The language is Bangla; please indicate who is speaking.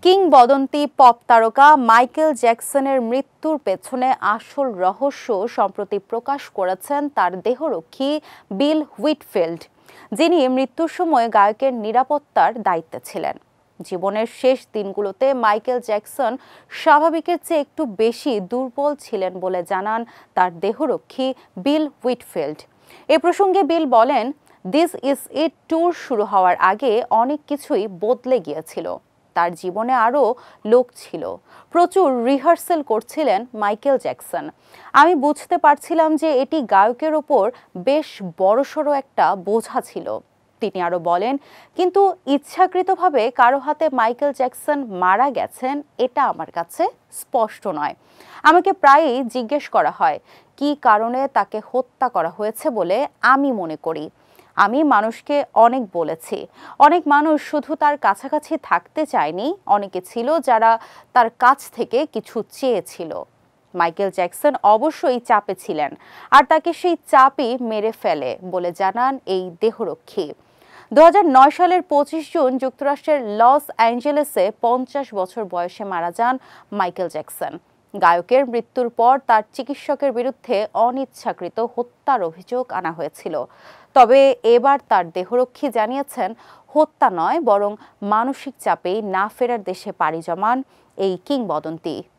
Speaker 1: কিংবদন্তি পপ তারকা মাইকেল জ্যাকসনের মৃত্যুর পেছনে আসল রহস্য সম্প্রতি প্রকাশ করেছেন তার দেহরক্ষী বিল হুইটফিল্ড, যিনি মৃত্যুর সময় গায়কের নিরাপত্তার দায়িত্বে ছিলেন। জীবনের শেষ দিনগুলোতে মাইকেল জ্যাকসন স্বাভাবিকের চেয়ে একটু বেশি দুর্বল ছিলেন বলে জানান তার দেহরক্ষী বিল হুইটফিল্ড। এ প্রসঙ্গে বিল বলেন, দিস ইজ ইট ট্যুর শুরু হওয়ার আগে অনেক কিছুই বদলে গিয়েছিল। তার জীবনে আরও লোক ছিল, প্রচুর রিহার্সেল করছিলেন মাইকেল জ্যাকসন। আমি বুঝতে পারছিলাম যে এটি গায়কের ওপর বেশ বড়সড় একটা বোঝা ছিল। তিনি আরও বলেন, কিন্তু ইচ্ছাকৃতভাবে কারো হাতে মাইকেল জ্যাকসন মারা গেছেন এটা আমার কাছে স্পষ্ট নয়। আমাকে প্রায়ই জিজ্ঞেস করা হয় কী কারণে তাকে হত্যা করা হয়েছে বলে আমি মনে করি। আমি মানুষকে অনেক বলেছি, অনেক মানুষ শুধু তার কাছাকাছি থাকতে চায়নি, অনেকে ছিল যারা তার কাছ থেকে কিছু চেয়েছিল। মাইকেল জ্যাকসন অবশ্যই চাপে ছিলেন, আর তাকে সেই চাপই মেরে ফেলে বলে জানান এই দেহরক্ষী। 2009 সালের 25 জুন যুক্তরাষ্ট্রের লস অ্যাঞ্জেলেসে 50 বছর বয়সে মারা যান মাইকেল জ্যাকসন। গায়কের মৃত্যুর পর তার চিকিৎসকের বিরুদ্ধে অনিচ্ছাকৃত হত্যার অভিযোগ আনা হয়েছিল। তবে এবার তার দেহরক্ষী জানিয়েছেন, হত্যা নয় বরং মানসিক চাপেই না ফেরার দেশে পাড়ি জমান এই কিংবদন্তি।